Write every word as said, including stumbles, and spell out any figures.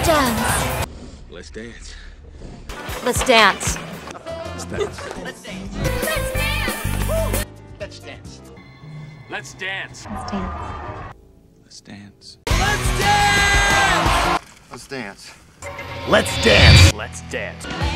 dance. Let's dance. Let's dance. Let's dance. Let's dance. Let's dance. Let's dance. Let's dance. Let's dance. Let's dance. Let's dance. Let's dance. Let's dance. Let's dance.